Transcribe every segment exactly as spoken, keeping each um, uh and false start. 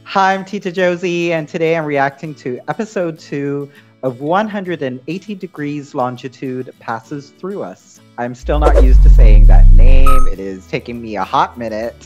Hi, I'm Tita Josie, and today I'm reacting to episode two of one hundred eighty Degrees Longitude Passes Through Us. I'm still not used to saying that name. It is taking me a hot minute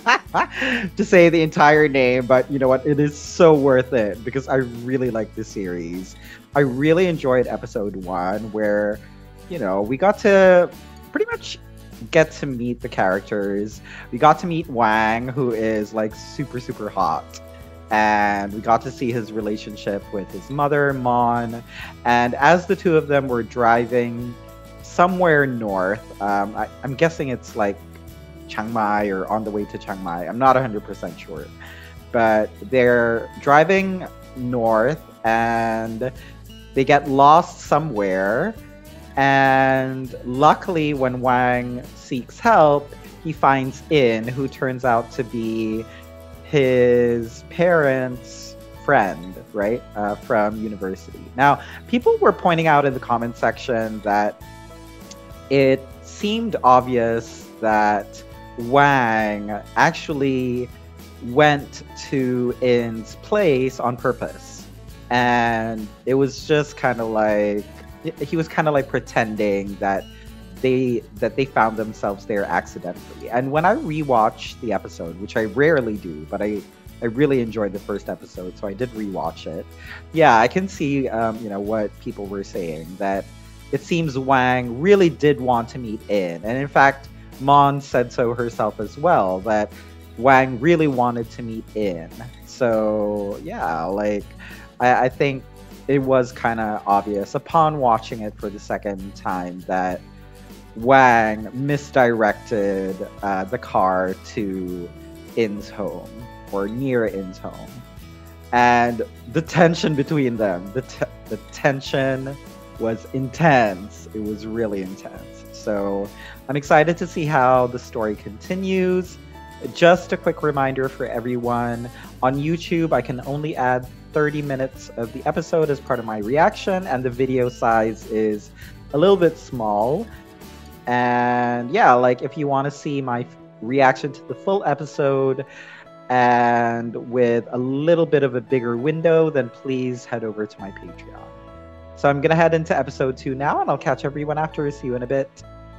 to say the entire name, but you know what? It is so worth it because I really like this series. I really enjoyed episode one where, you know, we got to pretty much get to meet the characters. We got to meet Wang, who is like super, super hot. And we got to see his relationship with his mother, Mon. And as the two of them were driving somewhere north, um, I, I'm guessing it's like Chiang Mai or on the way to Chiang Mai. I'm not one hundred percent sure. But they're driving north and they get lost somewhere. And luckily, when Wang seeks help, he finds In, who turns out to be his parents' friend, right, uh, from university. Now, people were pointing out in the comment section that it seemed obvious that Wang actually went to In's place on purpose. And it was just kind of like, he was kind of like pretending that they that they found themselves there accidentally. And when I rewatched the episode, which I rarely do, but I I really enjoyed the first episode, so I did rewatch it. Yeah, I can see um, you know, what people were saying, that it seems Wang really did want to meet In, and in fact, Mon said so herself as well, that Wang really wanted to meet In. So yeah, like I, I think it was kind of obvious upon watching it for the second time that Wang misdirected uh, the car to In's home, or near In's home. And the tension between them, the, te- the tension was intense. It was really intense. So I'm excited to see how the story continues. Just a quick reminder for everyone, on YouTube, I can only add thirty minutes of the episode as part of my reaction, and the video size is a little bit small. And yeah, like if you want to see my reaction to the full episode and with a little bit of a bigger window, then please head over to my Patreon. So I'm going to head into episode two now, and I'll catch everyone after. See you in a bit.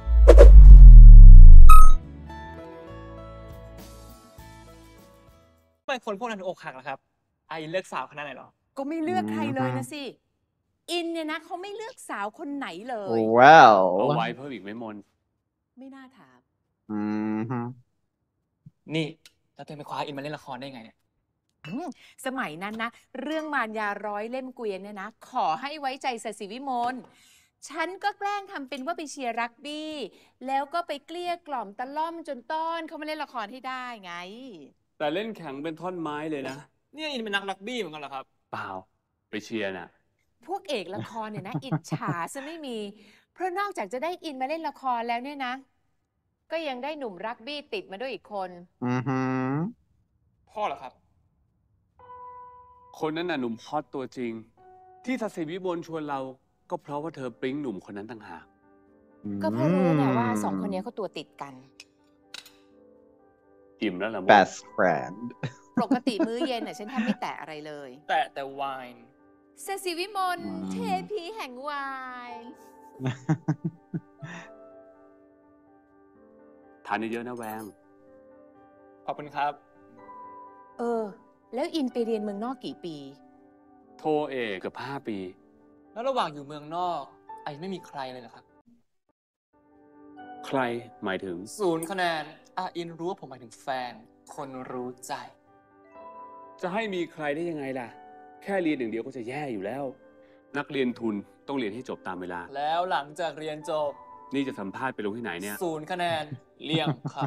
ทำไมคนพวกนั้นถึงอกหักล่ะครับไอเลือกสาวคนนั้นไหนหรอก็ไม่เลือกใครเลยนะสิอินเนี่ยนะเขาไม่เลือกสาวคนไหนเลย Well เอาไว้เพิ่มอีกไม่มนไม่น่าถาม mm-hmm. นี่แล้วตัวเองไปคว้าอินมาเล่นละครได้ไงเนี่ยสมัยนั้นนะเรื่องมารยาร้อยเล่มเกวียนเนี่ยนะขอให้ไว้ใจศศิวิมลฉันก็แกล้งทำเป็นว่าไปเชียร์รักบี้แล้วก็ไปเกลี้ยกล่อมตะล่อมจนต้อนเขามาเล่นละครให้ได้ไงแต่เล่นแข็งเป็นท่อนไม้เลยนะเนี่ยอินเป็นนักรักบี้เหมือนกันเหรอครับเปล่าไปเชียร์น่ะพวกเอกละครเนี่ยนะอิจฉาซะไม่มีเพราะนอกจากจะได้อินมาเล่นละครแล้วเนี่ยนะก็ยังได้หนุ่มรักบี้ติดมาด้วยอีกคนอือฮึพ่อเหรอครับคนนั้นน่ะหนุ่มฮอตตัวจริงที่ศศิวิมลชวนเราก็เพราะว่าเธอปริ้งหนุ่มคนนั้นต่างหากก็เพราะรู้ไงว่าสองคนนี้เขาตัวติดกันอิ่มแล้วเหรอ best friend ปกติมื้อเย็นน่ะฉันแทบไม่แตะอะไรเลยแต่แต่ไวน์ศศิวิมลเทพีแห่งไวน์ทานเยอะๆนะแวงขอบคุณครับเออแล้วอินไปเรียนเมืองนอกกี่ปีโทเอกเกือบห้าปีแล้วระหว่างอยู่เมืองนอกไอไม่มีใครเลยเหรอครับใครหมายถึงศูนย์คะแนนอาอินรู้ว่าผมหมายถึงแฟนคนรู้ใจจะให้มีใครได้ยังไงล่ะแค่เรียนอย่างเดียวก็จะแย่อยู่แล้วนักเรียนทุนต้องเรียนให้จบตามเวลาแล้วหลังจากเรียนจบนี่จะสัมภาษณ์ไปลงที่ไหนเนี่ยศูนย์คะแนนเลี่ยงครับ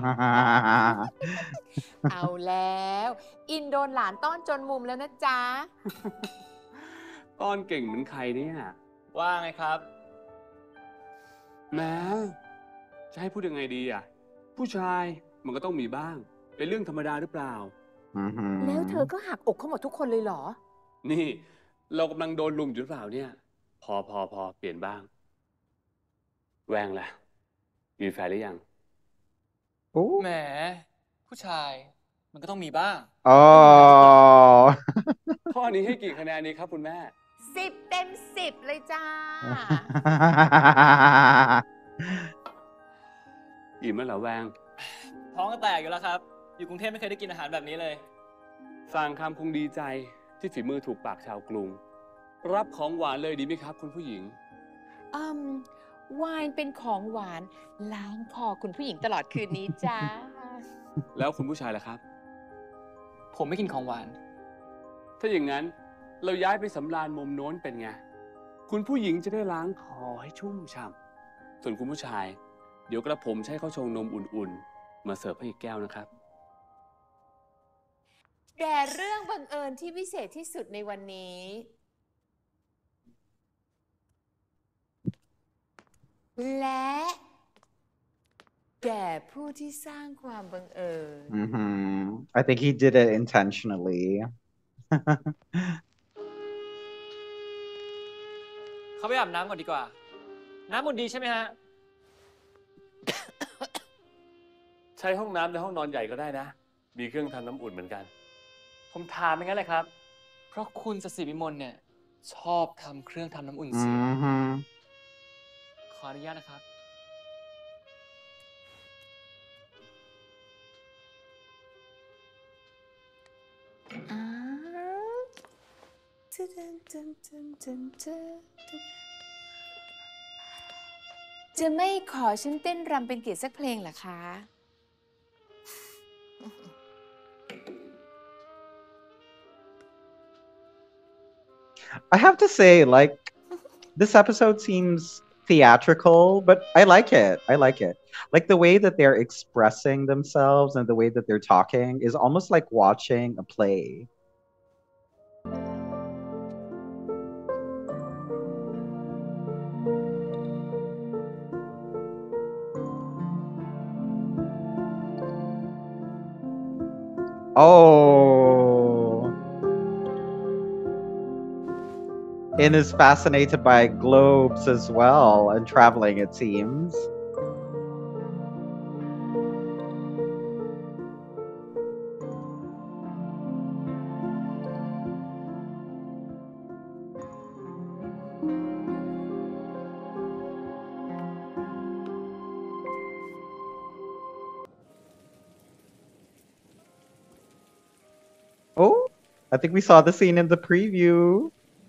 เอาแล้วอินโดนหลานต้อนจนมุมแล้วนะจ๊ะต้อนเก่งเหมือนใครเนี่ยว่าไงครับแม้จะให้พูดยังไงดีอ่ะผู้ชายมันก็ต้องมีบ้างเป็นเรื่องธรรมดาหรือเปล่าแล้วเธอก็หักอกเขาหมดทุกคนเลยเหรอนี่เรากำลังโดนลุมอยู่หรือเปล่าเนี่ยพอพอพอเปลี่ยนบ้างแวงล่ะมีแฟนหรือยังแหมผู้ชายมันก็ต้องมีบ้างอ๋อนี้ให้กี่คะแนนดีครับคุณแม่สิบเต็มสิบเลยจ้าอิ่มแล้วเหรอแวงท้องก็แตกอยู่แล้วครับ อยู่กรุงเทพไม่เคยได้กินอาหารแบบนี้เลยสั่งคำคงดีใจที่ฝีมือถูกปากชาวกรุง รับของหวานเลยดีไหมครับคุณผู้หญิงอืมไวน์เป็นของหวานล้างคอคุณผู้หญิงตลอดคืนนี้จ้าแล้วคุณผู้ชายล่ะครับผมไม่กินของหวานถ้าอย่างนั้นเราย้ายไปสำราญมุมโน้นเป็นไง คุณผู้หญิงจะได้ล้างคอให้ชุ่มฉ่ำส่วนคุณผู้ชาย เดี๋ยวกระผมใช้ข้าวชงนมอุ่นๆ มาเสิร์ฟให้อีกแก้วนะครับแต่เรื่องบังเอิญที่วิเศษที่สุดในวันนี้ และแก่ผู้ที่สร้างความบังเอิญ Mm-hmm. I think he did it intentionally. เขาไปอาบน้ำก่อนดีกว่า น้ำอุ่นดีใช่ไหมฮะใช้ห้องน้ำในห้องนอนใหญ่ก็ได้นะ มีเครื่องทำน้ำอุ่นเหมือนกันผมถามอย่างนั้นเลยครับ เพราะคุณสศิวิมลเนี่ย ชอบทำเครื่องทำน้ำอุ่นเสีย Mm-hmm. ขออนุญาตนะครับอ้าวจะไม่ขอฉันเต้นรำเป็นเกียรติสักเพลงเหรอคะ I have to say, like, this episode seems theatrical, but I like it. I like it. Like the way that they're expressing themselves and the way that they're talking is almost like watching a play. Oh. In is fascinated by globes as well and traveling, it seems. Oh, I think we saw the scene in the preview.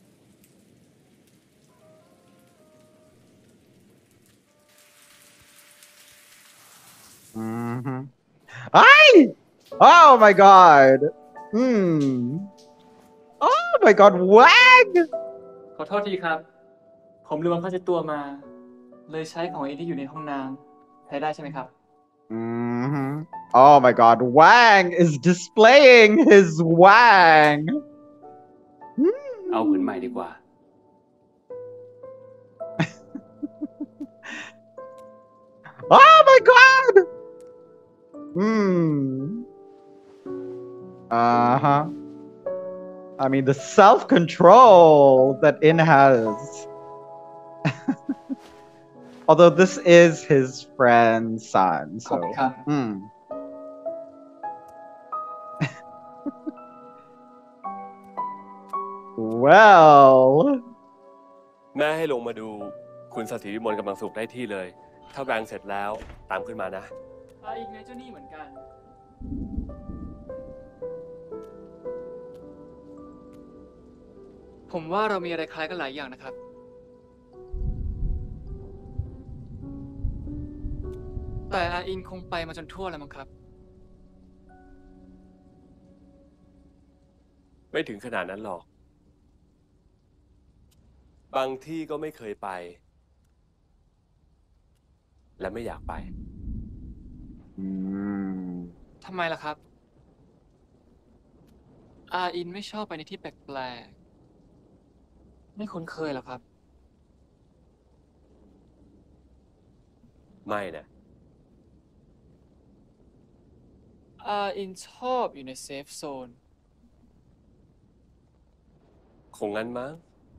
Mm-hmm. Ay! Oh my god! Hmm. Oh my god, Wag! ขอโทษทีครับ ผมลืมเอาผ้าเช็ดตัวมา เลยใช้ของเองที่อยู่ในห้องน้ำใช้ได้ใช่ไหมครับ Mm-hmm. Oh my god, Wang is displaying his Wang! เอาผืนใหม่ดีกว่า Oh my god! Hmm. Uh-huh. I mean, the self-control that In has. Although this is his friend's son, ขอบ so. คุณครับ Hmm. Well. แม่ให้ลงมาดูคุณสถิวิมลกำลังสุขได้ที่เลย ถ้าแวงเสร็จแล้วตามขึ้นมานะอาอีกไงเจ้านี่เหมือนกัน ผมว่าเรามีอะไรคล้ายกันหลายอย่างนะครับ แต่อาอินคงไปมาจนทั่วแล้วมั้งครับไม่ถึงขนาดนั้นหรอก บางที่ก็ไม่เคยไป และไม่อยากไป Hmm. ทำไมล่ะครับ อาอินไม่ชอบไปในที่แปลกๆ ไม่คุ้นเคยหรอครับไม่นะอาอินชอบอยู่ในเซฟโซนคงงั้นมั้ง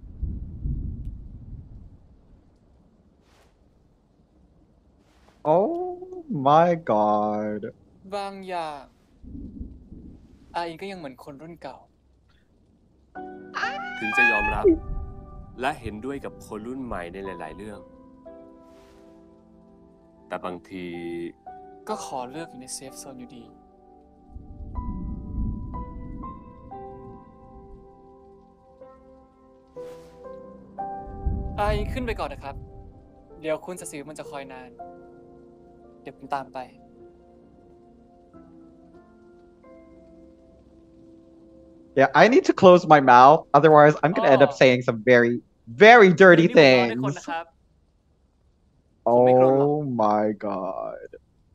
Oh my god. บางอย่าง อาอินก็ยังเหมือนคนรุ่นเก่าถึงจะยอมรับ และเห็นด้วยกับคนรุ่นใหม่ในหลาย ๆ เรื่อง แต่บางทีก็ขอเลือกอยู่ในเซฟโซนอยู่ดีไอขึ้นไปก่อนนะครับ เดี๋ยวคุณศักดิ์ศรีมันจะคอยนาน เดี๋ยวผมตามไป Yeah, I need to close my mouth. Otherwise, I'm going to end up Oh. saying some very, very dirty เดี๋ยวนี้ผมรอให้คน things. นะครับ Oh my god.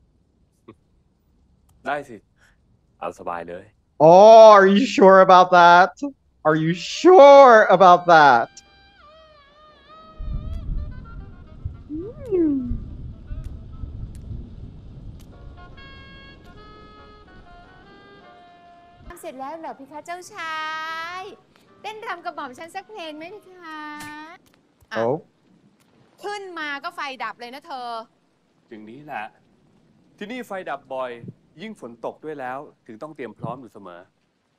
ได้สิ เอาสบายเลย Oh, are you sure about that? Are you sure about that? เสร็จแล้วเหรอพี่คะเจ้าชายเต้นรำกระหม่อมฉันสักเพลงไหมพี่คะอ่ะ Oh. ขึ้นมาก็ไฟดับเลยนะเธออย่างนี้แหละ ที่นี่ไฟดับบ่อย ยิ่งฝนตกด้วยแล้ว ถึงต้องเตรียมพร้อมอยู่เสมอ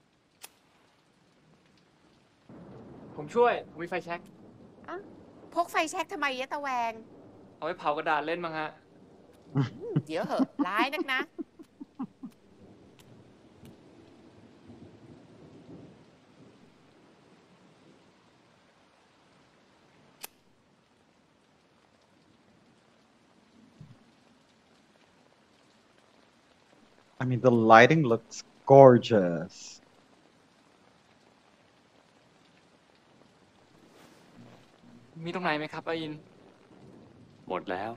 ผมช่วย ผมมีไฟแช็กพกไฟแช็กทำไมยะตะแวงเอาไว้เผากระดาษเล่นมั้งฮะเดี๋ยวเหอะร้ายนักนะ I mean, the lighting looks gorgeous. มีตรงไหนไหมครับอาอินหมดแล้ว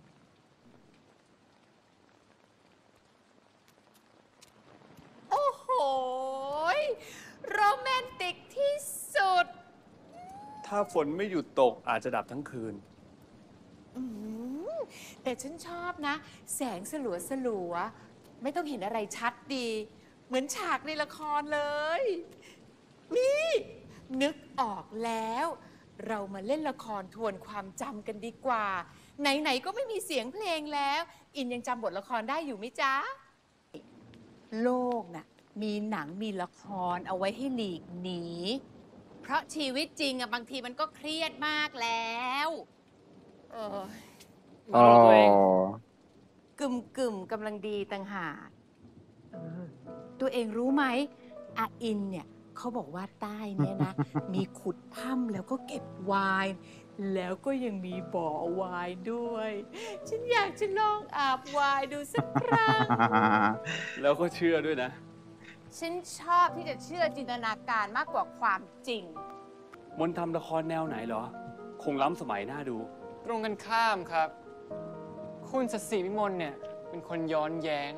โอ้โหยโรแมนติกที่สุดถ้าฝนไม่หยุดตกอาจจะดับทั้งคืนอืมแต่ฉันชอบนะ แสงสลัวสลัวๆไม่ต้องเห็นอะไรชัดดี เหมือนฉากในละครเลย นี่ นึกออกแล้ว เรามาเล่นละครทวนความจำกันดีกว่า ไหน ๆ ก็ไม่มีเสียงเพลงแล้ว อินยังจำบทละครได้อยู่ไหมจ๊ะ โลกน่ะ มีหนังมีละครเอาไว้ให้หลีกหนี เพราะชีวิตจริงอะบางทีมันก็เครียดมากแล้วเออมาดูตัวเอง Oh. กึ่มกึ่มๆกำลังดีต่างหากเออตัวเองรู้ไหมอาอินเนี่ยเขาบอกว่าใต้เนี่ยนะ มีขุดถ้ำแล้วก็เก็บไวน์แล้วก็ยังมีบ่อไวน์ด้วย ฉันอยากจะลองอาบไวน์ดูสักครั้งแล้วก็เชื่อด้วยนะฉันชอบที่จะเชื่อจินตนาการมากกว่าความจริงมนทำละครแนวไหนเหรอ คงล้ำสมัยน่าดูตรงกันข้ามครับ คุณศักดิ์ศรีวิมลเนี่ย เป็นคนย้อนแย้ง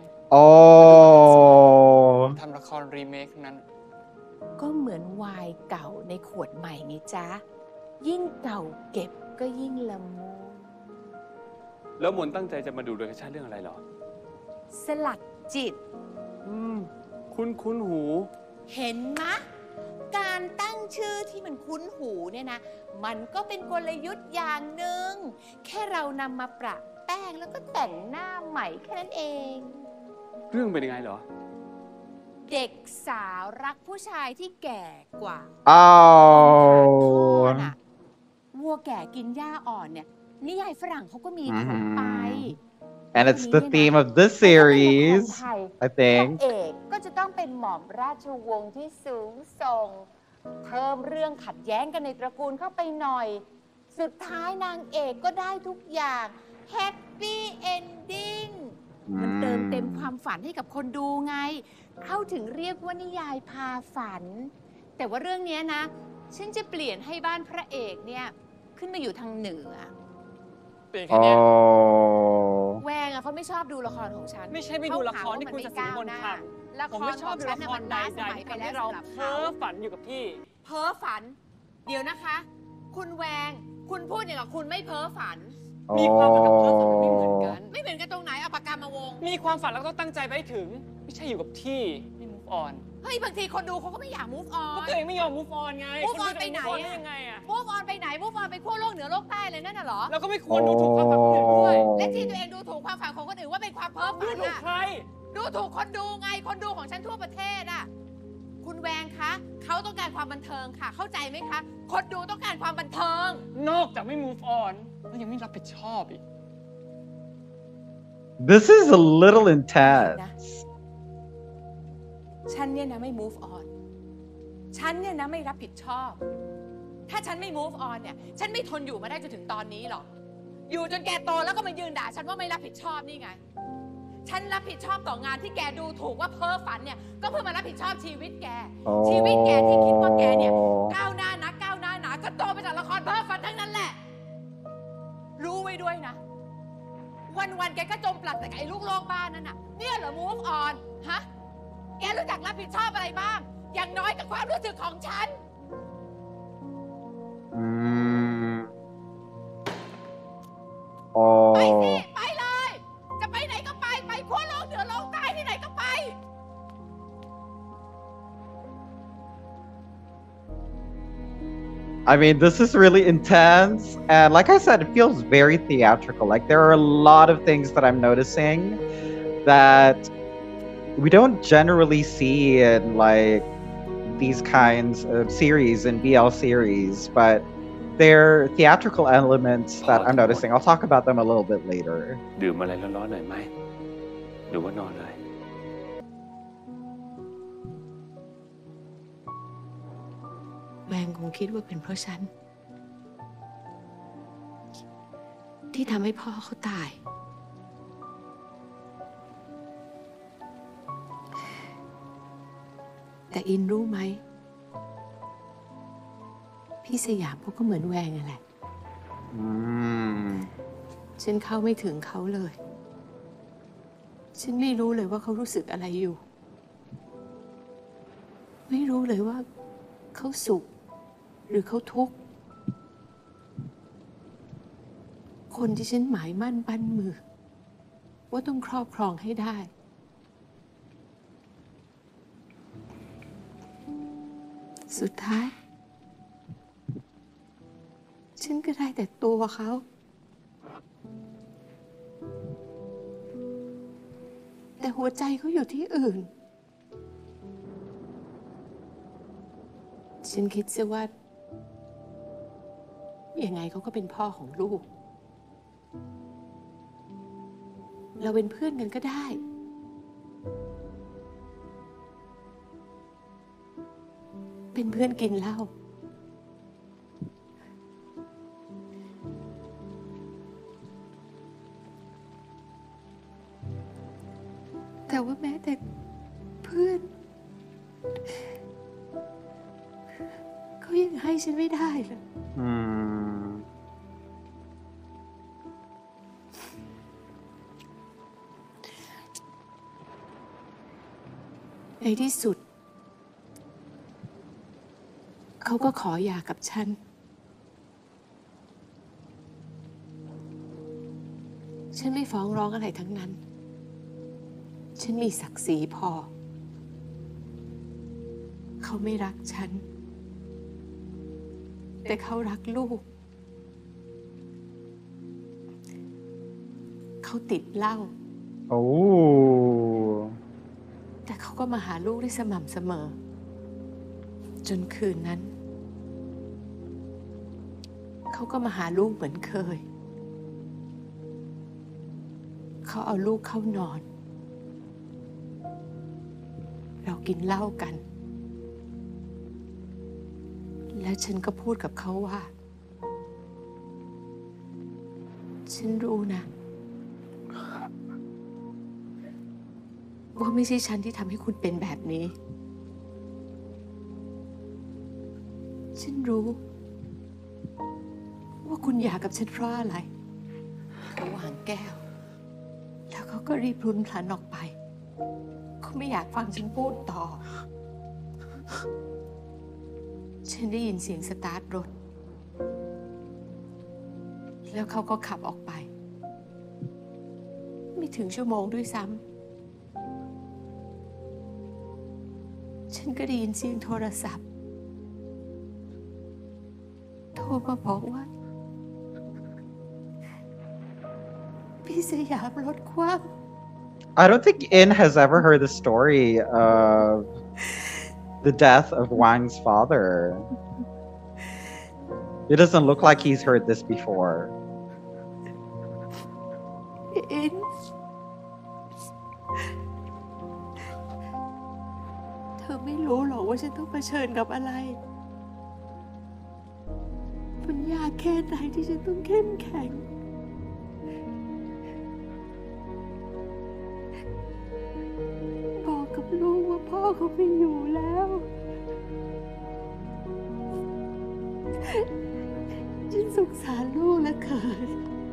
Oh. ทำละครรีเมคนั้นก็เหมือนไวน์เก่าในขวดใหม่ไงจ๊ะ ยิ่งเก่าเก็บก็ยิ่งละมุนแล้วมนตั้งใจจะมาดูโดยชั่นเรื่องอะไรเหรอสลักจิตอืม คุ้นคุ้นหูเห็นมะ การตั้งชื่อที่มันคุ้นหูเนี่ยนะ มันก็เป็นกลยุทธ์อย่างหนึ่ง แค่เรานำมาประแป้งแล้วก็แต่งหน้าใหม่แค่นั้นเองเรื่องเป็นยังไงเหรอเด็กสาวรักผู้ชายที่แก่กว่า Oh. น่ะวัวแก่กินหญ้าอ่อนเนี่ยนิยายฝรั่งเขาก็มีทั่วไป And it's the theme of this series, I พระ think. เอกก็จะต้องเป็นหม่อมราชวงศ์ที่สูงส่ง เพิ่มเรื่องขัดแย้งกันในตระกูลเข้าไปหน่อย สุดท้ายนางเอกก็ได้ทุกอย่าง Happy Ending มันเติมเต็มความฝันให้กับคนดูไง เข้าถึงเรียกว่านิยายพาฝัน แต่ว่าเรื่องนี้นะ ฉันจะเปลี่ยนให้บ้านพระเอกเนี่ย ขึ้นมาอยู่ทางเหนือเป็นแค่เนี้ย Oh. แวงอะเขาไม่ชอบดูละครของฉันไม่ใช่ไม่ดูละครที่คุณศักดิ์ศรีวิมลทละำคผมรไม่ชอบขดูงฉันละน่ครมันใดล้าสๆมัยที่ไปทำแล้ให้วเราสำหรับเพ้เขาอฝันอยู่กับที่เพ้อฝัน เดี๋ยวนะคะ คุณแวง คุณพูดอย่างกับคุณไม่เพ้อฝันมีความฝันกับเพ้อฝันมันไม่เหมือนกันไม่เหมือนกันตรงไหนเอาปากกามาวงมีความฝันแล้วก็ต้องตั้งใจไปให้ถึง ไม่ใช่อยู่กับที่ไม่ move on เฮ้ยบางทีคนดูเขาก็ไม่อยาก move ก็ on ตัวเองไม่ยอม move on ไง move คน on ดูจะไปไหน move on อะได้ยังไงอะ move on ไปไหน move on ไปขั้วโลกเหนือโลกใต้เลยนั่นน่ะเหรอเราก็ไม่ควรดูถูกความฝันคนอื่นด้วยและที่ตัวเองดูถูกความฝันของคนอื่นว่าเป็นความเพ้อดูฝันถูกอะใครดูถูกคนดูไง คนดูของฉันทั่วประเทศอะคุณแวงคะเขาต้องการความบันเทิงค่ะเข้าใจไหมคะคนดูต้องการความบันเทิงนอกจากไม่ move on แล้วยังไม่รับผิดชอบอีก This is a little intense. ฉันเนี่ยนะไม่ move on ฉันเนี่ยนะไม่รับผิดชอบถ้าฉันไม่ move on เนี่ยฉันไม่ทนอยู่มาได้จนถึงตอนนี้หรอกอยู่จนแกโตแล้วก็มายืนด่าฉันว่าไม่รับผิดชอบนี่ไงฉันรับผิดชอบต่องานที่แกดูถูกว่าเพ้อฝันเนี่ยก็เพื่อมารับผิดชอบชีวิตแก Oh. ชีวิตแกที่คิดว่าแกเนี่ยก้าวหน้านะก้าวหน้าหนาก็โตไปจากละครเพ้อฝันทั้งนั้นแหละรู้ไว้ด้วยนะวันๆแกก็จมปลักแต่ไอ้ลูกโลกบ้านนั่นน่ะเนี่ยเหรอ move on ฮะแกรู้จักรับผิดชอบอะไรบ้างอย่างน้อยกับความรู้สึกของฉัน Mm. ไปสิ Oh. ไปเลยจะไปไหนก็ไปไปขั้วโลกเหนือโลกใต้ที่ไหนก็ไป I mean, this is really intense. And like I said, it feels very theatrical. Like, there are a lot of things that I'm noticing that we don't generally see in, like, these kinds of series and B L series, but they're theatrical elements that I'm noticing. I'll talk about them a little bit later. ดื่มอะไรร้อนๆหน่อยไหมหรือว่านอนเลยแวงคงคิดว่าเป็นเพราะฉันที่ทำให้พ่อเขาตายแต่อินรู้ไหมพี่สยามเขาก็เหมือนแวงนั่นแหละ Mm. ฉันเข้าไม่ถึงเขาเลย ฉันไม่รู้เลยว่าเขารู้สึกอะไรอยู่ ไม่รู้เลยว่าเขาสุขหรือเขาทุกข์ คนที่ฉันหมายมั่นปั้นมือ ว่าต้องครอบครองให้ได้ สุดท้าย ฉันก็ได้แต่ตัวเขา แต่หัวใจเขาอยู่ที่อื่น ฉันคิดซะว่ายังไงเขาก็เป็นพ่อของลูก เราเป็นเพื่อนกันก็ได้ เป็นเพื่อนกินเหล้า แต่ว่าแม้แต่เพื่อนเขายังให้ฉันไม่ได้เลย Mm. ในที่สุด เขาก็ขอหย่ากับฉัน ฉันไม่ฟ้องร้องอะไรทั้งนั้น ฉันมีศักดิ์ศรีพอ เขาไม่รักฉัน แต่เขารักลูก เขาติดเหล้า Oh. แต่เขาก็มาหาลูกได้สม่ำเสมอ จนคืนนั้น เขาก็มาหาลูกเหมือนเคย เขาเอาลูกเข้านอน เรากินเหล้ากัน แล้วฉันก็พูดกับเขาว่า ฉันรู้นะ ว่าไม่ใช่ฉันที่ทำให้คุณเป็นแบบนี้ ฉันรู้ ว่าคุณอยากกับฉันเพราะอะไร เขาวางแก้ว แล้วเขาก็รีบรุนพลันออกไป เขาไม่อยากฟังฉันพูดต่อ ฉันได้ยินเสียงสตาร์ทรถ แล้วเขาก็ขับออกไป ไม่ถึงชั่วโมงด้วยซ้ำ ฉันก็ได้ยินเสียงโทรศัพท์ โทรมาบอกว่า พี่สยามรถคว่ำ I don't think In has ever heard the story of the death of Wang's father. It doesn't look like he's heard this before. อินเธอไม่รู้หรอกว่าฉันต้องเผชิญกับอะไรมันยากแค่ไหนที่ฉันต้องเข้มแข็งบอกกับลูกว่าพ่อเขาไม่อยู่แล้วฉันสงสารลูกเหลือเกิน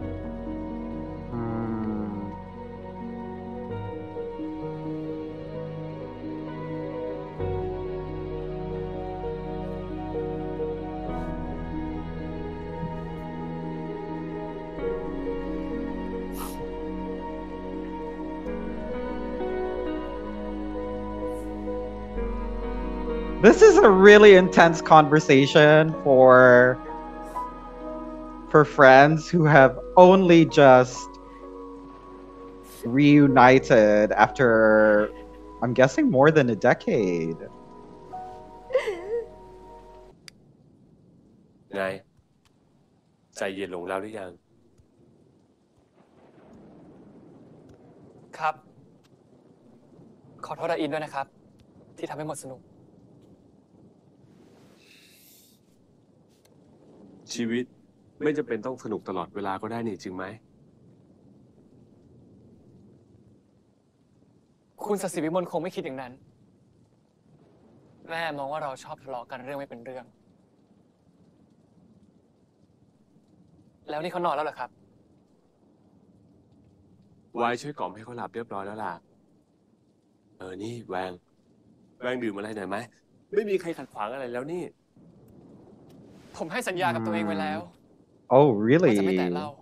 This is a really intense conversation for for friends who have only just reunited after, I'm guessing, more than a decade. ไงใจเย็นลงแล้วหรือยังครับ ขอโทษอาอินด้วยนะครับ ที่ทำให้หมดสนุกชีวิตไม่จำเป็นต้องสนุกตลอดเวลาก็ได้นี่จริงไหมคุณศศิวิมลคงไม่คิดอย่างนั้น แม่มองว่าเราชอบทะเลาะกันเรื่องไม่เป็นเรื่อง แล้วนี่เขานอนแล้วเหรอครับวายช่วยกล่อมให้เขาหลับเรียบร้อยแล้วล่ะ เออ นี่แวง แวงดื่มอะไรหน่อยไหม ไม่มีใครขัดขวางอะไรแล้วนี่ผมให้สัญญากับตัวเองไว้แล้ว Oh, ว่า really? จะไม่แตะเหล้า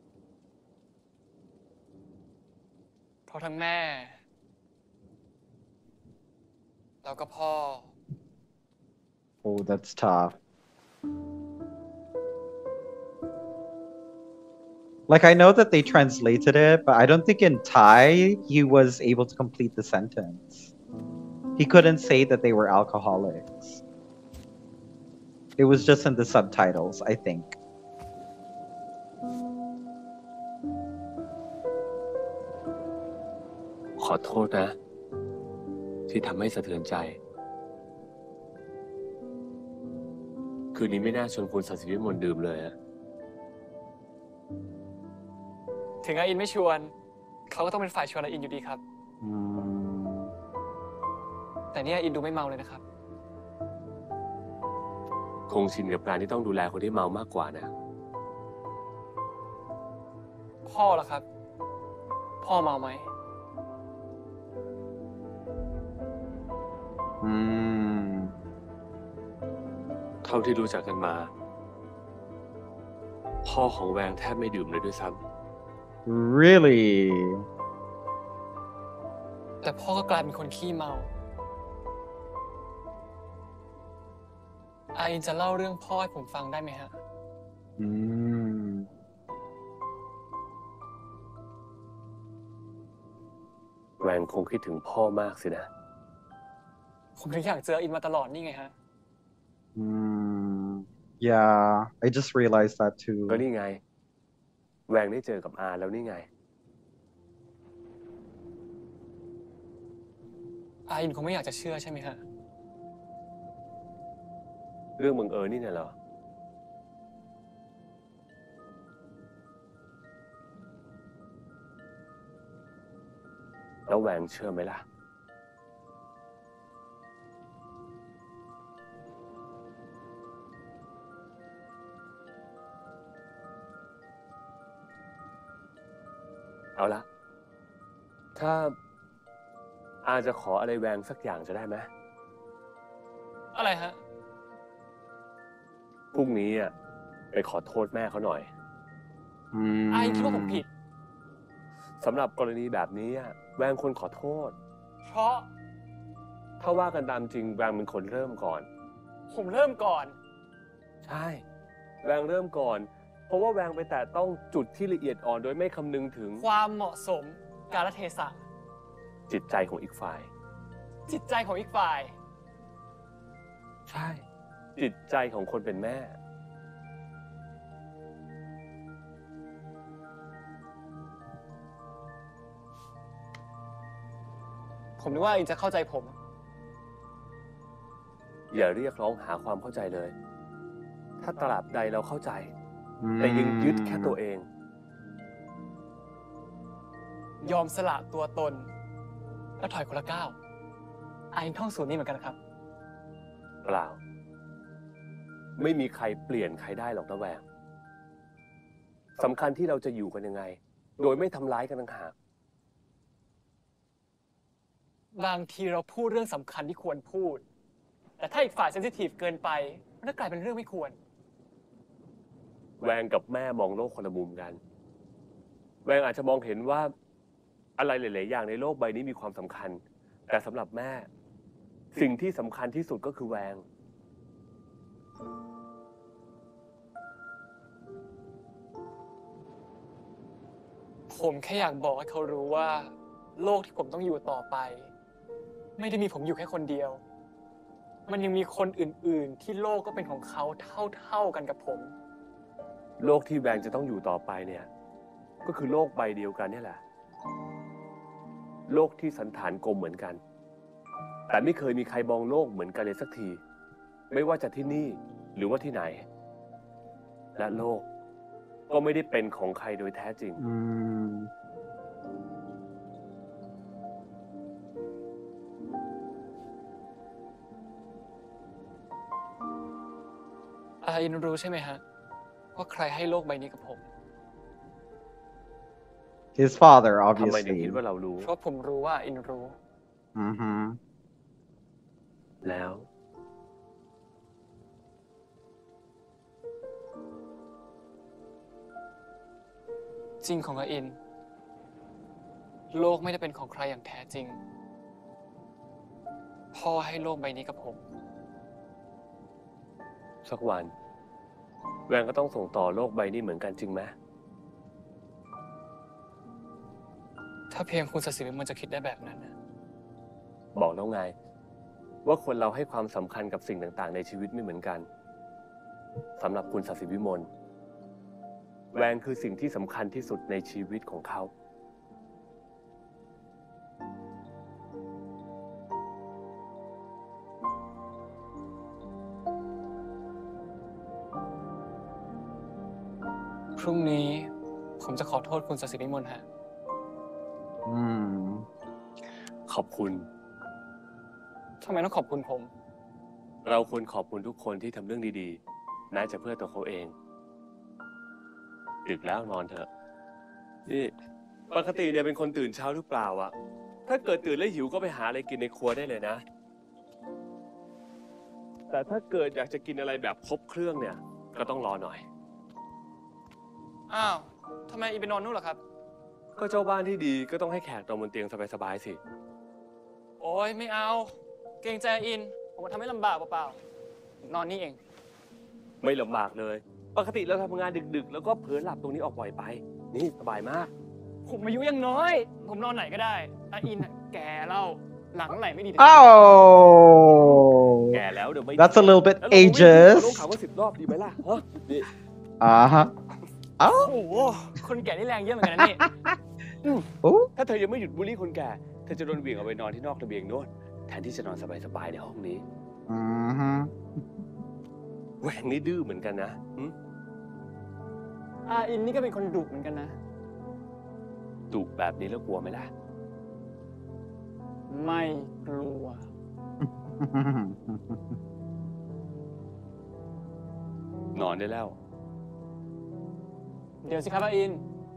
เพราะทั้งแม่ แล้วก็พ่อ Oh, that's tough. Like, I know that they translated it, but I don't think in Thai he was able to complete the sentence. He couldn't say that they were alcoholics. It was just in the subtitles, I think. ขอโทษนะ ที่ทำให้สะเทือนใจ คืนนี้ไม่น่าชวนคุณศศิวิมลดื่มเลยอะถึงอาอินไม่ชวน เขาก็ต้องเป็นฝ่ายชวนอาอินอยู่ดีครับ Mm. แต่เนี่ยอาอินดูไม่เมาเลยนะครับคงชินกับการที่ต้องดูแลคนที่เมามากกว่านะพ่อล่ะครับ พ่อเมาไหม Mm. เท่าที่รู้จักกันมา พ่อของแวงแทบไม่ดื่มเลยด้วยซ้ Really? แต่พ่อก็กลายเป็นคนขี้เมา อาอินจะเล่าเรื่องพ่อให้ผมฟังได้ไหมฮะ Mm. ำแวงคงคิดถึงพ่อมากสินะผมถึงอยากเจออาอินมาตลอดนี่ไงฮะ Mm. Yeah, I just realized that ก็ too. นี่ไง แวงได้เจอกับอาแล้วนี่ไงอาอินคงไม่อยากจะเชื่อใช่ไหมฮะเรื่องบังเอิญนี่น่ะเหรอ แล้วแหวงเชื่อไหมล่ะ เอาละ ถ้าอาจะขออะไรแหวงสักอย่างจะได้ไหมอะไรฮะพรุ่งนี้อ่ะไปขอโทษแม่เขาหน่อยอาอินคิดว่าผมผิดสำหรับกรณีแบบนี้อ่ะแวงคนขอโทษเพราะถ้าว่ากันตามจริงแวงเป็นคนเริ่มก่อนผมเริ่มก่อนใช่ แวงเริ่มก่อน เพราะว่าแวงไปแตะต้องจุดที่ละเอียดอ่อนโดยไม่คำนึงถึงความเหมาะสม กาลเทศะจิตใจของอีกฝ่ายจิตใจของอีกฝ่ายใช่ จิตใจของคนเป็นแม่ผมนึกว่าอินจะเข้าใจผมอย่าเรียกร้องหาความเข้าใจเลย ถ้าตราบใดเราเข้าใจ แต่ยังยึดแค่ตัวเองยอมสละตัวตน แล้วถอยคนละก้าวอินท่องสูตรนี้เหมือนกันครับเปล่า ไม่มีใครเปลี่ยนใครได้หรอกนะแหวงสำคัญที่เราจะอยู่กันยังไง โดยไม่ทำร้ายกันต่างหากบางทีเราพูดเรื่องสำคัญที่ควรพูด แต่ถ้าอีกฝ่ายเซนซิทีฟเกินไปมันก็กลายเป็นเรื่องไม่ควรแวงกับแม่มองโลกคนละมุมกัน แวงอาจจะมองเห็นว่าอะไรหลาย ๆ อย่างในโลกใบนี้มีความสำคัญ แต่สำหรับแม่ สิ่งที่สำคัญที่สุดก็คือแวงผมแค่อยากบอกให้เขารู้ว่า โลกที่ผมต้องอยู่ต่อไป ไม่ได้มีผมอยู่แค่คนเดียว มันยังมีคนอื่น ๆ ที่โลกก็เป็นของเขาเท่า ๆ กันกับผมโลกที่แวงจะต้องอยู่ต่อไปเนี่ย ก็คือโลกใบเดียวกันนี่แหละ โลกที่สันฐานกลมเหมือนกัน แต่ไม่เคยมีใครมองโลกเหมือนกันเลยสักที ไม่ว่าจะที่นี่หรือว่าที่ไหน และโลกก็ไม่ได้เป็นของใครโดยแท้จริงอืมอาอินรู้ใช่ไหมฮะ ว่าใครให้โลกใบนี้กับผม His father ทำไมถึง obviously คิดว่าเรารู้เพราะผมรู้ว่าอินรู้อือฮึแล้วจริงของอาอิน โลกไม่ได้เป็นของใครอย่างแท้จริง พ่อให้โลกใบนี้กับผมสักวัน แวงก็ต้องส่งต่อโลกใบนี้เหมือนกันจริงไหมถ้าเพียงคุณศศิวิมลจะคิดได้แบบนั้นนะบอกแล้วไง ว่าคนเราให้ความสำคัญกับสิ่งต่างๆ ในชีวิตไม่เหมือนกันสำหรับคุณศศิวิมลแวงคือสิ่งที่สำคัญที่สุดในชีวิตของเขาพรุ่งนี้ผมจะขอโทษคุณศศิวิมลฮะอืมขอบคุณทำไมต้องขอบคุณผมเราควรขอบคุณทุกคนที่ทำเรื่องดีๆแม้จะเพื่อตัวเขาเองดึกแล้วนอนเถอะ นี่ ปกติเนี่ยเป็นคนตื่นเช้าหรือเปล่าอะถ้าเกิดตื่นแล้วหิวก็ไปหาอะไรกินในครัวได้เลยนะ แต่ถ้าเกิดอยากจะกินอะไรแบบครบเครื่องเนี่ย ก็ต้องรอหน่อยอ้าวทำไมอีไปนอนนู่นล่ะครับก็เจ้าบ้านที่ดีก็ต้องให้แขกนอนบนเตียงสบายๆสิโอ้ยไม่เอา เกรงใจอิน ผมมาทำให้ลำบากเปล่าๆผมนอนนี่เองไม่ลำบากเลย ปกติเราทำงานดึกๆ แล้วก็เผลอหลับตรงนี้ออกบ่อยไป นี่สบายมากผมอายุยังน้อย ผมนอนไหนก็ได้อาอินน่ะแก่เล่าหลังไหลไม่ดี Oh แก่แล้วเดี๋ยวไม่ That's a little bit แล้วเราไม่ ageist ต้องข่าวว่าสิบรอบดีไหมล่ะฮะนี่ Uh-huh โอ้โห คนแก่นี่แรงเยอะเหมือนกันนะนี่ Oh ถ้าเธอยังไม่หยุดบูลลี่คนแก่ เธอจะโดนเหวี่ยงเอาไปนอนที่นอกระเบียงโน่นแทนที่จะนอนสบายๆในห้องนี้ Mm-hmm แหวงนี่ดื้อเหมือนกันนะหึอาอินนี่ก็เป็นคนดุเหมือนกันนะดุแบบนี้แล้วกลัวไหมล่ะไม่กลัวนอนได้แล้วเดี๋ยวสิครับอาอิน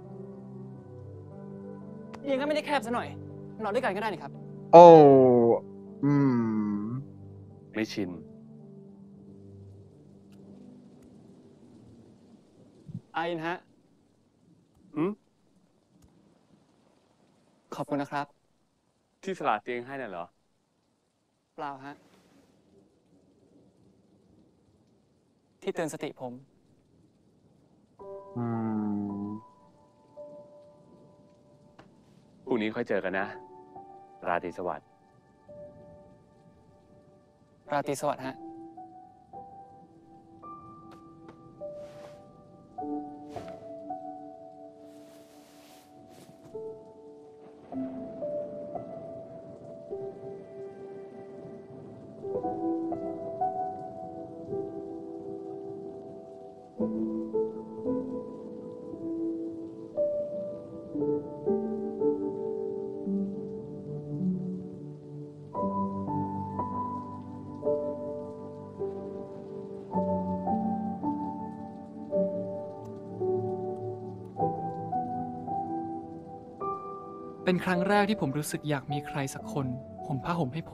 เตียงก็ไม่ได้แคบซะหน่อย นอนด้วยกันก็ได้นี่ครับ Oh อืมไม่ชินอาอินฮะหืมขอบคุณนะครับที่สลัดเตียงให้น่ะเหรอเปล่าฮะ ที่เตือนสติผมอืมพรุ่งนี้ค่อยเจอกันนะ ราตรีสวัสดิ์ราตรีสวัสดิ์ฮะเป็นครั้งแรกที่ผมรู้สึกอยากมีใครสักคนห่มผ้าห่มให้ผม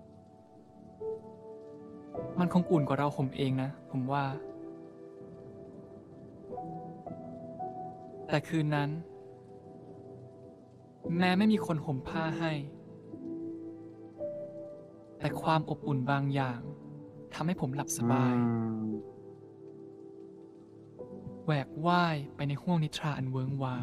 มันคงอุ่นกว่าเราห่มเองนะ ผมว่า แต่คืนนั้น แม้ไม่มีคนห่มผ้าให้ แต่ความอบอุ่นบางอย่างทำให้ผมหลับสบาย แหวกว่ายไปในห้วงนิทราอันเวิ้งว้าง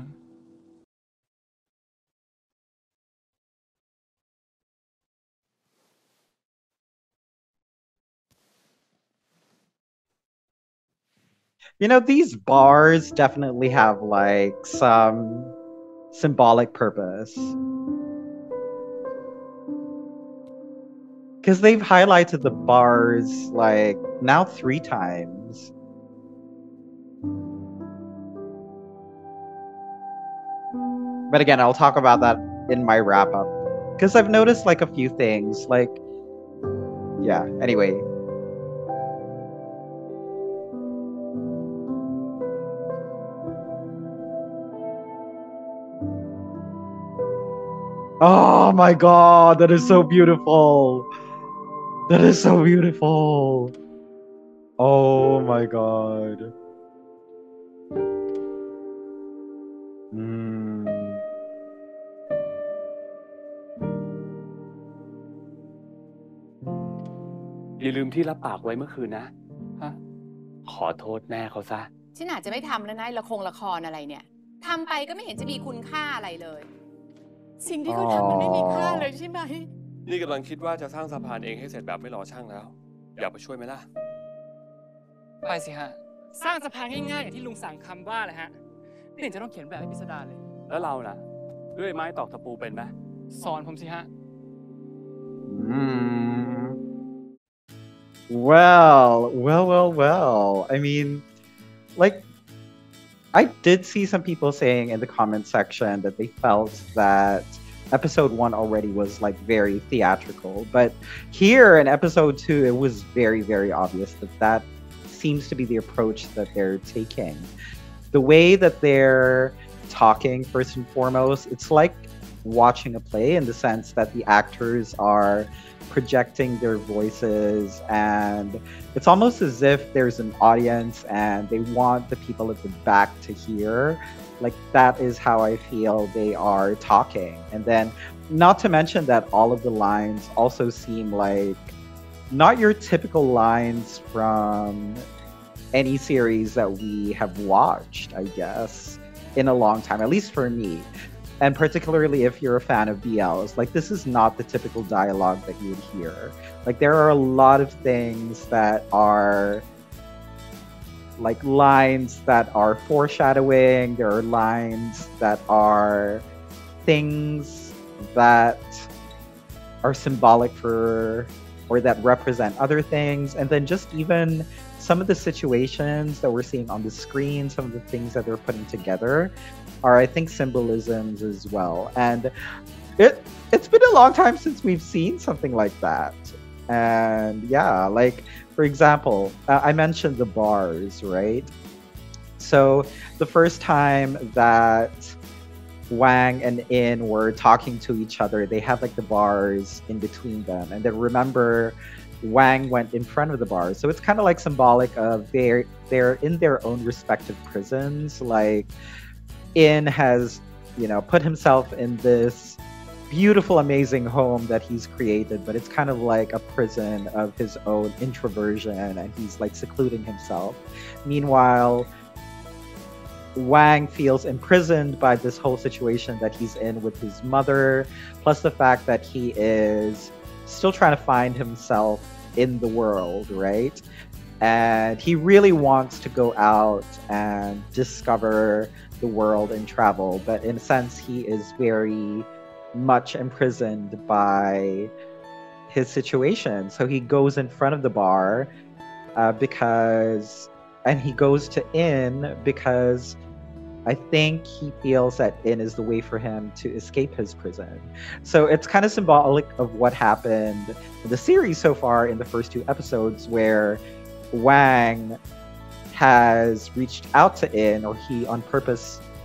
You know, these bars definitely have like some symbolic purpose. Because they've highlighted the bars like now three times. But again, I'll talk about that in my wrap up. Because I've noticed like a few things. Like, yeah, anyway. Oh my god, that is so beautiful. That is so beautiful. Oh my god. Mm. อย่าลืมที่รับปากไว้เมื่อคืนนะฮะขอโทษแม่เขาซะฉันอาจจะไม่ทำแล้วนะละครละครอะไรเนี่ยทำไปก็ไม่เห็นจะมีคุณค่าอะไรเลย สิ่งที่เขาทำมันไม่มีค่าเลยใช่ไหมนี่กำลังคิดว่าจะสร้างสะพานเองให้เสร็จแบบไม่รอช่างแล้ว อยากไปช่วยไหมล่ะไปสิฮะ สร้างสะพานง่ายๆอย่างที่ลุงสั่งคำว่าเลยฮะ ไม่เห็นจะต้องเขียนแบบให้พิสดารเลยแล้วเราล่ะด้วยไม้ตอกตะปูเป็นไหมสอนผมสิฮะ Mm. Well, well, well, well. I mean, like, I did see some people saying in the comment section that they felt that episode one already was like very theatrical, but here in episode two, it was very, very obvious that that seems to be the approach that they're taking. The way that they're talking, first and foremost, it's like watching a play in the sense that the actors are projecting their voices, and it's almost as if there's an audience and they want the people at the back to hear. Like, that is how I feel they are talking. And then, not to mention that all of the lines also seem like not your typical lines from any series that we have watched, I guess, in a long time, at least for me. And particularly if you're a fan of B Ls, like, this is not the typical dialogue that you would hear. Like, there are a lot of things that are like lines that are foreshadowing. There are lines that are things that are symbolic for, or that represent other things. And then just even some of the situations that we're seeing on the screen, some of the things that they're putting together are, I think, symbolisms as well. And it it's been a long time since we've seen something like that. And yeah, like, for example, uh, I mentioned the bars, right? So the first time that Wang and In were talking to each other, they had like the bars in between them. And then remember, Wang went in front of the bars. So it's kind of like symbolic of they're, they're in their own respective prisons. Like, In has, you know, put himself in this beautiful, amazing home that he's created, but it's kind of like a prison of his own introversion, and he's like secluding himself. Meanwhile, Wang feels imprisoned by this whole situation that he's in with his mother, plus the fact that he is still trying to find himself in the world, right? And he really wants to go out and discover the world and travel, but in a sense, he is very much imprisoned by his situation. So he goes in front of the bar uh, because, and he goes to In because I think he feels that In is the way for him to escape his prison. So it's kind of symbolic of what happened in the series so far in the first two episodes, where Wang has reached out to In, or he on purpose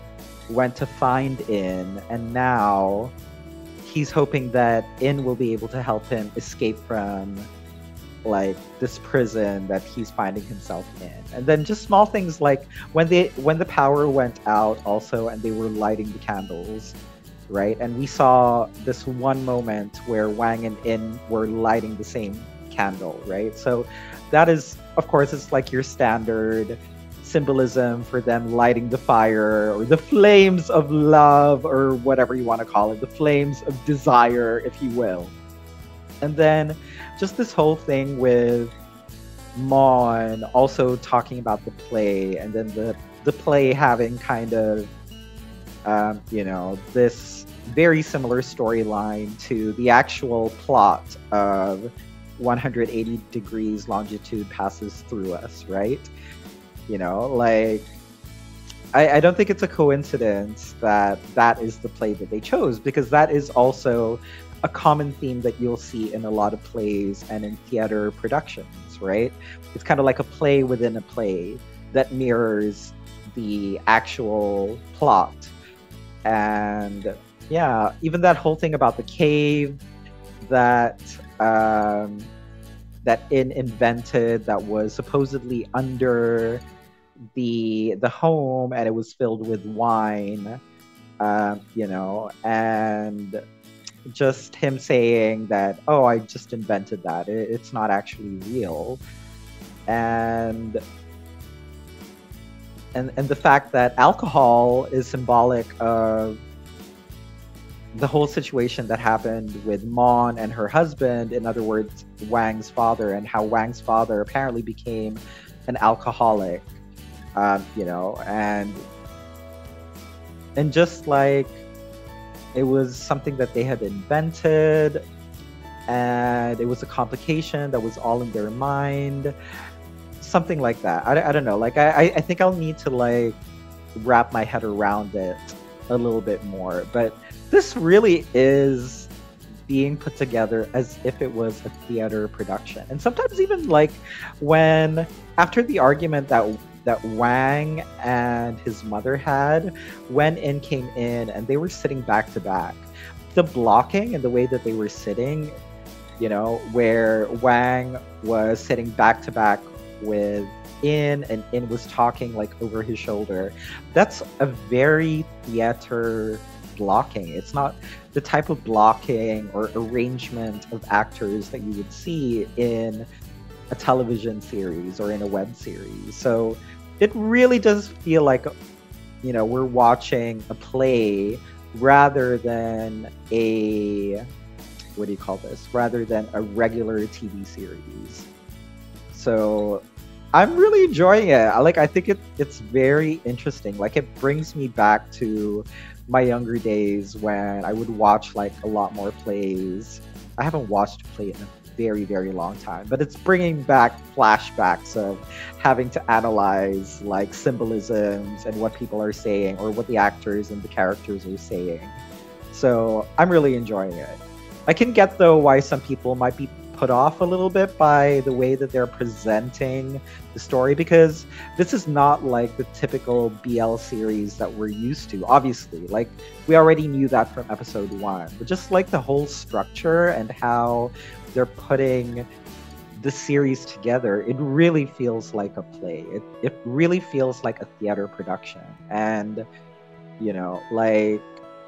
went to find In, and now he's hoping that In will be able to help him escape from like this prison that he's finding himself in. And then just small things like when they when the power went out also and they were lighting the candles, right? And we saw this one moment where Wang and In were lighting the same candle, right? So that is, of course, it's like your standard symbolism for them lighting the fire or the flames of love or whatever you want to call it, the flames of desire, if you will. And then just this whole thing with Mon also talking about the play, and then the the play having kind of um, you know, this very similar storyline to the actual plot of one hundred eighty degrees longitude passes through us, right? You know, like, I, I don't think it's a coincidence that that is the play that they chose, because that is also a common theme that you'll see in a lot of plays and in theater productions, right? It's kind of like a play within a play that mirrors the actual plot. And yeah, even that whole thing about the cave that um, that In invented that was supposedly under the the home, and it was filled with wine, uh, you know, and just him saying that, oh, I just invented that. It, it's not actually real. And and and the fact that alcohol is symbolic of the whole situation that happened with Mon and her husband, in other words, Wang's father, and how Wang's father apparently became an alcoholic, um, you know, and and just like it was something that they had invented, and it was a complication that was all in their mind, something like that. I, I don't know. Like I, I think I'll need to like wrap my head around it a little bit more. But this really is being put together as if it was a theater production. And sometimes even like when after the argument that that Wang and his mother had, when In came in and they were sitting back to back, the blocking and the way that they were sitting, you know, where Wang was sitting back to back with In, and In was talking like over his shoulder, that's a very theater blocking. It's not the type of blocking or arrangement of actors that you would see in a television series or in a web series. So it really does feel like, you know, we're watching a play rather than a, what do you call this? Rather than a regular T V series. So I'm really enjoying it. I like, I think it, it's very interesting. Like it brings me back to my younger days when I would watch like a lot more plays. I haven't watched a play in a very, very long time, but it's bringing back flashbacks of having to analyze like symbolisms and what people are saying or what the actors and the characters are saying. So I'm really enjoying it. I can get though why some people might be put off a little bit by the way that they're presenting the story, because this is not like the typical B L series that we're used to. Obviously, like we already knew that from episode one, but just like the whole structure and how they're putting the series together, it really feels like a play. It, it really feels like a theater production. And, you know, like,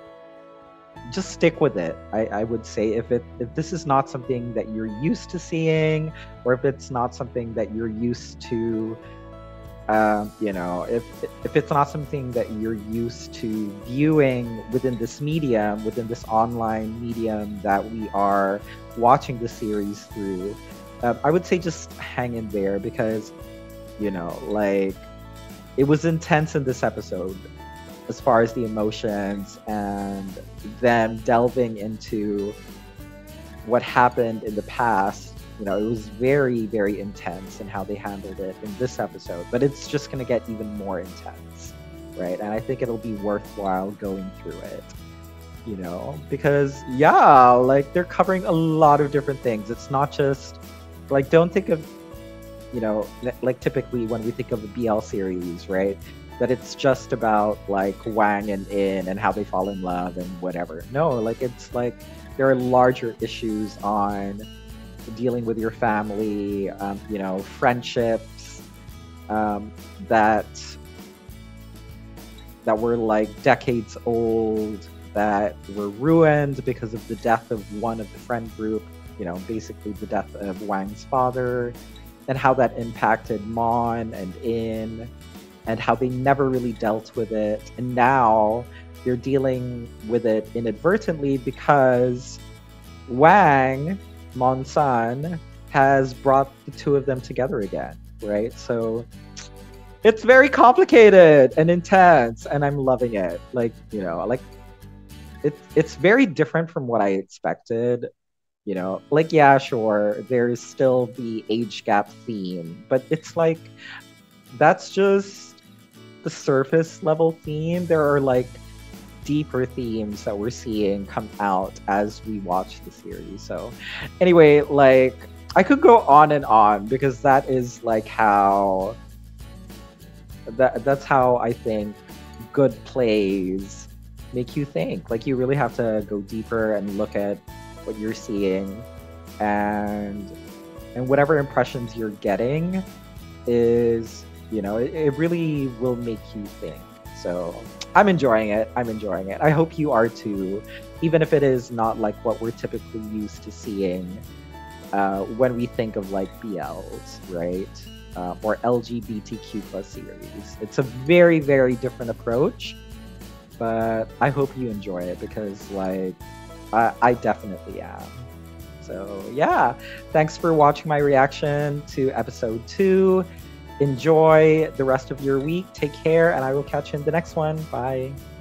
just stick with it. I, I would say if it if this is not something that you're used to seeing, or if it's not something that you're used to, um, you know, if if it's not something that you're used to viewing within this medium, within this online medium that we are watching the series through, um, I would say just hang in there, because, you know, like it was intense in this episode as far as the emotions and them delving into what happened in the past. You know, it was very, very intense in how they handled it in this episode, but it's just going to get even more intense, right? And I think it'll be worthwhile going through it, you know, because yeah, like they're covering a lot of different things. It's not just like, don't think of, you know, like typically when we think of a B L series, right? that it's just about like Wang and In and how they fall in love and whatever. No, like it's like there are larger issues on dealing with your family, um, you know, friendships um, that that were like decades old, that were ruined because of the death of one of the friend group, you know, basically the death of Wang's father, and how that impacted Mon and In, and how they never really dealt with it. And now they're dealing with it inadvertently because Wang, Mon San, has brought the two of them together again, right? So it's very complicated and intense, and I'm loving it. Like, you know, like it, it's very different from what I expected. You know, like, yeah, sure, there's still the age gap theme, but it's like, that's just the surface level theme. There are like deeper themes that we're seeing come out as we watch the series. So anyway, like, I could go on and on because that is like how that that's how I think good plays make you think. Like, you really have to go deeper and look at what you're seeing, and and whatever impressions you're getting is, you know, it, it really will make you think. So I'm enjoying it. I'm enjoying it. I hope you are too, even if it is not like what we're typically used to seeing uh, when we think of like B Ls, right? Uh, or L G B T Q plus series. It's a very, very different approach, but I hope you enjoy it because like I, I definitely am. So yeah, thanks for watching my reaction to episode two. Enjoy the rest of your week. Take care, and I will catch you in the next one. Bye.